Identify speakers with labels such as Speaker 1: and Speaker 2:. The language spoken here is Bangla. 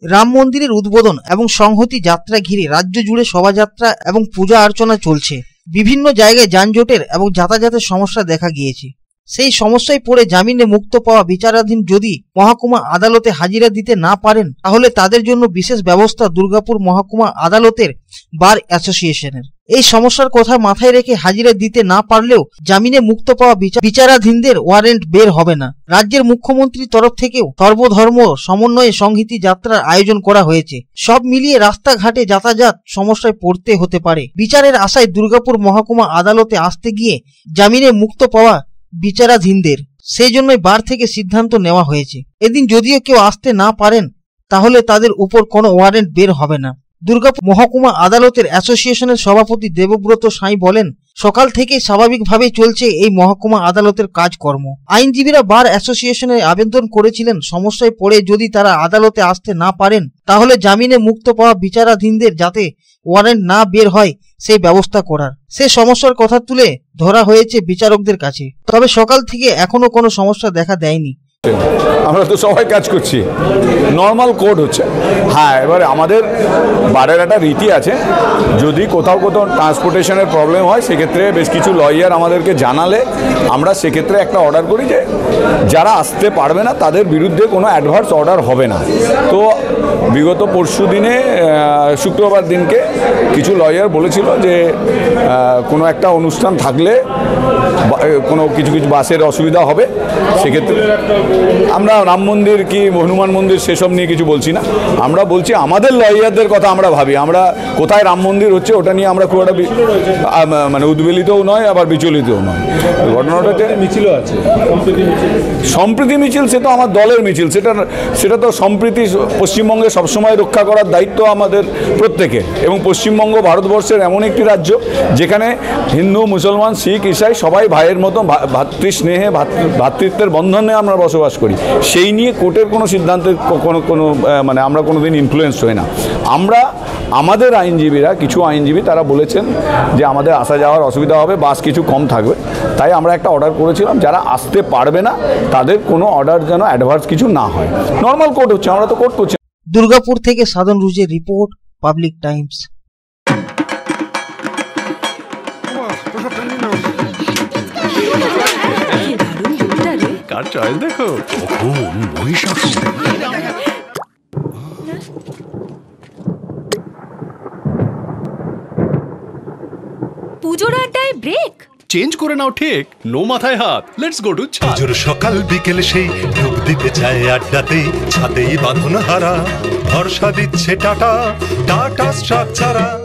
Speaker 1: রাম মন্দিরের উদ্বোধন এবং সংহতি যাত্রা ঘিরে রাজ্য জুড়ে শোভাযাত্রা এবং পূজা অর্চনা চলছে। বিভিন্ন জায়গায় যানজটের এবং যাতায়াতের সমস্যা দেখা গিয়েছে। সেই সমস্যায় পড়ে জামিনে মুক্ত পাওয়া বিচারাধীন যদি মহকুমা আদালতে হাজিরা দিতে না পারেন, তাহলে তাদের জন্য বিশেষ ব্যবস্থা দুর্গাপুর মহকুমা আদালতের বার অ্যাসোসিয়েশনের। এই সমস্যার কথা মাথায় রেখে হাজিরা দিতে না পারলেও জামিনে মুক্ত পাওয়া বিচারাধীনদের ওয়ারেন্ট বের হবে না। রাজ্যের মুখ্যমন্ত্রীর তরফ থেকেও সর্বধর্ম সমন্বয়ে সংহতি যাত্রার আয়োজন করা হয়েছে। সব মিলিয়ে রাস্তাঘাটে যাতায়াত সমস্যায় পড়তে হতে পারে। বিচারের আশায় দুর্গাপুর মহকুমা আদালতে আসতে গিয়ে জামিনে মুক্ত পাওয়া বিচারাধীনদের, সেই জন্যই বার থেকে সিদ্ধান্ত নেওয়া হয়েছে। এদিন যদিও কেউ আসতে না পারেন, তাহলে তাদের উপর কোনো ওয়ারেন্ট বের হবে না। দুর্গাপুর মহকুমা আদালতের অ্যাসোসিয়েশনের সভাপতি দেবব্রত সাঁই বলেন, সকাল থেকেই স্বাভাবিকভাবেই চলছে এই মহকুমা আদালতের কাজকর্ম। আইনজীবীরা বার অ্যাসোসিয়েশনে আবেদন করেছিলেন সমস্যায় পড়ে যদি তারা আদালতে আসতে না পারেন, তাহলে জামিনে মুক্ত পাওয়া বিচারাধীনদের যাতে ওয়ারেন্ট না বের হয় সেই ব্যবস্থা করার। সে সমস্যার কথা তুলে ধরা হয়েছে বিচারকদের কাছে। তবে সকাল থেকে এখনো কোনো সমস্যা দেখা দেয়নি।
Speaker 2: আমরা তো সবাই কাজ করছি, নর্মাল কোর্ট হচ্ছে। হ্যাঁ, এবারে আমাদের বারের একটা রীতি আছে, যদি কোথাও ট্রান্সপোর্টেশনের প্রবলেম হয় সেক্ষেত্রে বেশ কিছু লয়ার আমাদেরকে জানালে আমরা সেক্ষেত্রে একটা অর্ডার করি যে যারা আসতে পারবে না তাদের বিরুদ্ধে কোনো অ্যাডভার্স অর্ডার হবে না। তো বিগত পরশু দিনে শুক্রবার দিনকে কিছু লয়ার বলেছিল যে কোনো একটা অনুষ্ঠান থাকলে কোনো কিছু বাসের অসুবিধা হবে, সেক্ষেত্রে আমরা রাম মন্দির কি হনুমান মন্দির সেসব নিয়ে কিছু বলছি না। আমরা বলছি আমাদের লয়ারদের কথা আমরা ভাবি, আমরা কোথায় রাম মন্দির হচ্ছে ওটা নিয়ে আমরা খুব একটা মানে উদ্বেলিতও নয় আবার বিচলিতও নয়। ঘটনাটাতে
Speaker 3: মিছিলও আছে,
Speaker 2: সম্প্রীতি মিছিল, সে তো আমার দলের মিছিল, সেটা তো সম্প্রীতি পশ্চিমবঙ্গে সবসময় রক্ষা করার দায়িত্ব আমাদের প্রত্যেকের। এবং পশ্চিমবঙ্গ ভারতবর্ষের এমন একটি রাজ্য যেখানে হিন্দু, মুসলমান, শিখ, ইসাই সবাই ভাইয়ের মতো ভাতৃস্নেহে ভ্রাতৃত্বের বন্ধনে আমরা বসবাস করি। সেই নিয়ে কোর্টের কোনো সিদ্ধান্তের কোনো মানে আমরা কোনোদিন ইনফ্লুয়েন্স হই না। আমরা আমাদের আইনজীবীরা, কিছু আইনজীবী তারা বলেছেন যে আমাদের আসা যাওয়ার অসুবিধা হবে, বাস কিছু কম থাকবে, তাই আমরা একটা অর্ডার করেছিলাম যারা আসতে পারবে না তাদের কোনো অর্ডার যেন অ্যাডভান্স কিছু না হয়। নর্মাল কোর্ট হচ্ছে, আমরা তো কোর্ট করছি।
Speaker 1: দুর্গাপুর থেকে সাধন রুজের রিপোর্ট, পাবলিক টাইমস।
Speaker 4: কার চয়েস দেখো,
Speaker 5: পুজোর আড্ডায় ব্রেক
Speaker 4: চেঞ্জ করে নাও, ঠিক নো মাথায় হাত। লেটস গো টু
Speaker 6: পুজোর সকাল বিকেল সেই ডুব দিতে চায় আড্ডাতে, ছাদেই বাঁধন হারা ভরসা দিচ্ছে টাটা, টাটা স্ট্রাকচারা।